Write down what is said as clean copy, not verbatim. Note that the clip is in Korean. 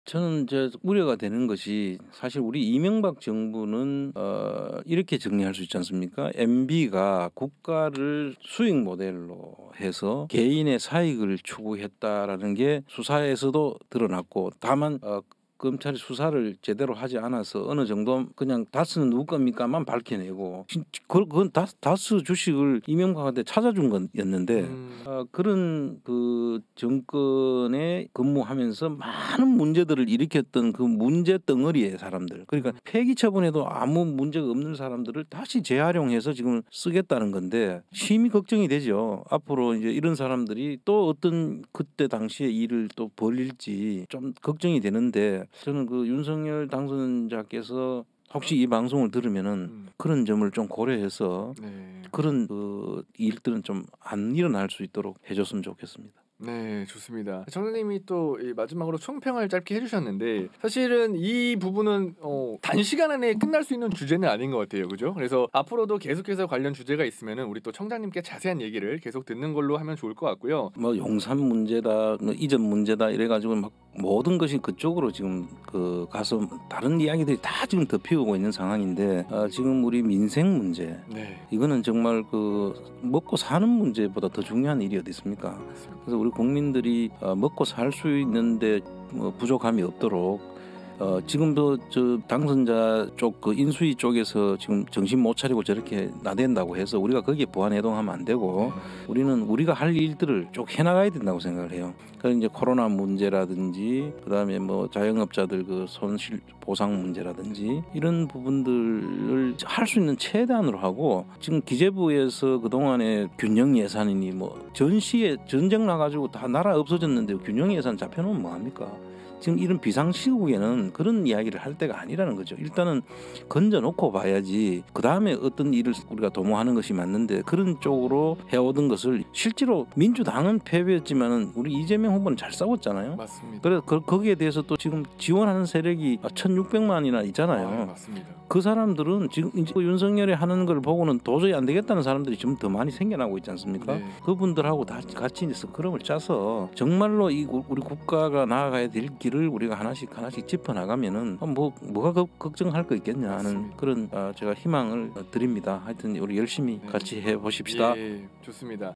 저는 이제 우려가 되는 것이 사실 우리 이명박 정부는 이렇게 정리할 수 있지 않습니까? MB가 국가를 수익 모델로 해서 개인의 사익을 추구했다라는 게 수사에서도 드러났고 다만 검찰이 수사를 제대로 하지 않아서 어느 정도 그냥 다스는 누구 겁니까만 밝혀내고 그건 다스 주식을 이명박한테 찾아준 거였는데 그런 그 정권에 근무하면서 많은 문제들을 일으켰던 그 문제 덩어리의 사람들, 그러니까 폐기 처분해도 아무 문제가 없는 사람들을 다시 재활용해서 지금 쓰겠다는 건데 심히 걱정이 되죠. 앞으로 이제 이런 사람들이 또 어떤 그때 당시에 일을 또 벌일지 좀 걱정이 되는데, 저는 그 윤석열 당선자께서 혹시 이 방송을 들으면은 그런 점을 좀 고려해서 네. 그런 그 일들은 좀 안 일어날 수 있도록 해줬으면 좋겠습니다. 네, 좋습니다. 정선님이 또 이 마지막으로 총평을 짧게 해주셨는데 사실은 이 부분은 단시간 안에 끝날 수 있는 주제는 아닌 것 같아요, 그죠? 그래서 앞으로도 계속해서 관련 주제가 있으면은 우리 또 청장님께 자세한 얘기를 계속 듣는 걸로 하면 좋을 것 같고요. 뭐 용산 문제다, 뭐 이전 문제다 이래가지고 막 모든 것이 그쪽으로 지금 그 가서 다른 이야기들이 다 지금 덮이고 있는 상황인데 지금 우리 민생 문제, 네. 이거는 정말 그 먹고 사는 문제보다 더 중요한 일이 어디 있습니까? 그래서 우리 국민들이 먹고 살 수 있는데 뭐 부족함이 없도록 지금도 저 당선자 쪽 그 인수위 쪽에서 지금 정신 못 차리고 저렇게 나댄다고 해서 우리가 거기에 보완해동하면 안 되고 우리는 우리가 할 일들을 쭉 해나가야 된다고 생각을 해요. 그래서 이제 코로나 문제라든지 그다음에 뭐 자영업자들 그 손실 보상 문제라든지 이런 부분들을 할 수 있는 최대한으로 하고, 지금 기재부에서 그동안에 균형 예산이니 뭐 전시에 전쟁 나가지고 다 나라 없어졌는데 균형 예산 잡혀놓으면 뭐합니까? 지금 이런 비상시국에는 그런 이야기를 할 때가 아니라는 거죠. 일단은 건져놓고 봐야지 그 다음에 어떤 일을 우리가 도모하는 것이 맞는데, 그런 쪽으로 해오던 것을 실제로 민주당은 패배했지만은 우리 이재명 후보는 잘 싸웠잖아요. 맞습니다. 그래서 거기에 대해서 또 지금 지원하는 세력이 1,600만이나 있잖아요. 맞습니다. 그 사람들은 지금 이제 윤석열이 하는 걸 보고는 도저히 안 되겠다는 사람들이 좀 더 많이 생겨나고 있지 않습니까? 네. 그분들하고 다 같이 이제 스크럼을 짜서 정말로 우리 국가가 나아가야 될 길을 우리가 하나씩 짚어 나가면은 뭐가 걱정할 거 있겠냐 하는 맞습니다. 그런 제가 희망을 드립니다. 하여튼 우리 열심히 네. 같이 해 보십시다. 예, 좋습니다.